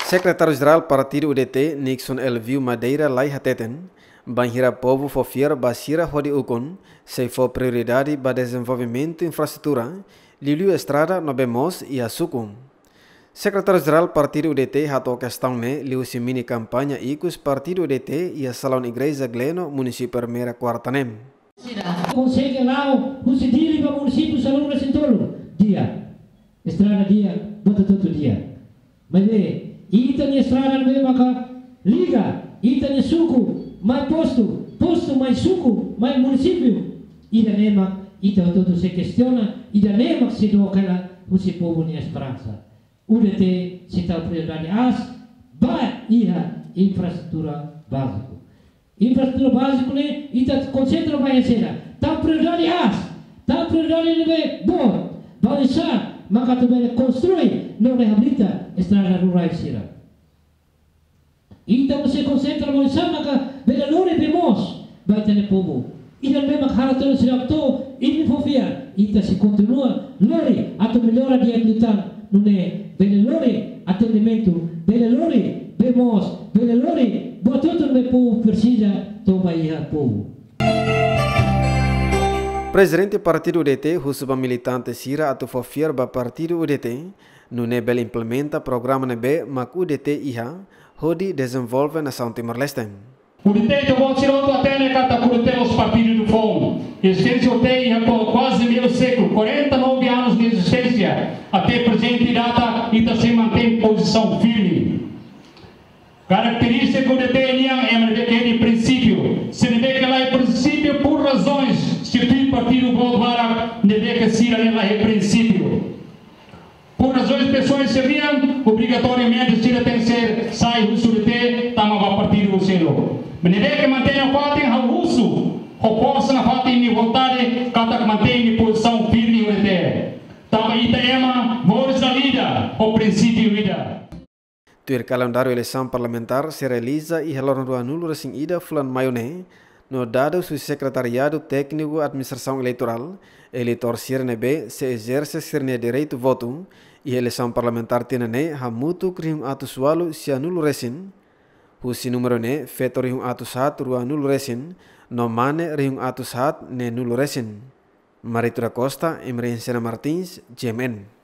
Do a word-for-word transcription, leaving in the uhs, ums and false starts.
Secretário-Geral Partido U D T, Nixon Elvio Madeira Lai Hateten, banhira povo fofiar basira hodi ukon, se for prioridade para desenvolvimento infraestrutura, liliu estrada no bemos e a sukum. Secretário-Geral Partido U D T hato questão ne liu si mini campanha icus Partido U D T e a salão igreja Gleno, município Mera Quartanem. Consegue lá o cidade para o município salão recentolo dia, estrada dia, bota todo dia. Mas vê, ita ni estrada não maka liga, ita ni suku, mais posto, posto mais suku, mais município. Ida nema, ita todo se questiona, ida nema se do aquela o se povo ni esperança. U D T se tal prioridade as ba ia infraestrutura básico. Infraestrutura básico ne ita concentra vai ser. Tal prioridade as, tal prioridade ne bom, vai deixar maka também construir, não reabilita estrada rural sira. Então você concentra mais maka bela lore bemos vai ter povo. Ida mesmo haraton sira to ini fofia, ita se continua lore atau melhora dia lutar nune bela lore atendimento, bela lore bemos, bela lore buat tudo me povo precisa to vai povo. Presidente Partido U D T, Husuba militante Sira atau fofiar ba Partido U D T, no nebel implementa programa nebe mak U D T iha, hodi desenvolve na São Timor-Leste. U D T então vou tirar até ne kata curte os partidos do fundo. Existência U D T iha por quase meio século, quarenta e nove anos de existência, até presente data e se mantém posição firme. Característica do U D T é de princípio, se deve que lá é princípio por razões se o partido Goldbarak deve que ser lá é princípio. Por razões pessoas seriam obrigatoriamente se tem que ser sai do U D T tama ba partido o selo. Mas deve que mantenha o fato em russo, o possa na fato em vontade kata mantém posição firme U D T. Tama itaema voz da vida, o princípio vida. O calendário eleição parlamentar se realiza e relógio do anulo recém ida fulan maio no dado do secretariado técnico administração eleitoral, eleitor sirnebe se exerce sirne direito voto e eleição parlamentar tenene hamutu krim atusualu se anulo recém, o si número ne feto rihung atusat ru anulo recém, no mane rihung atusat ne nulo recém. Maritura Costa, Emre Martins, G M N.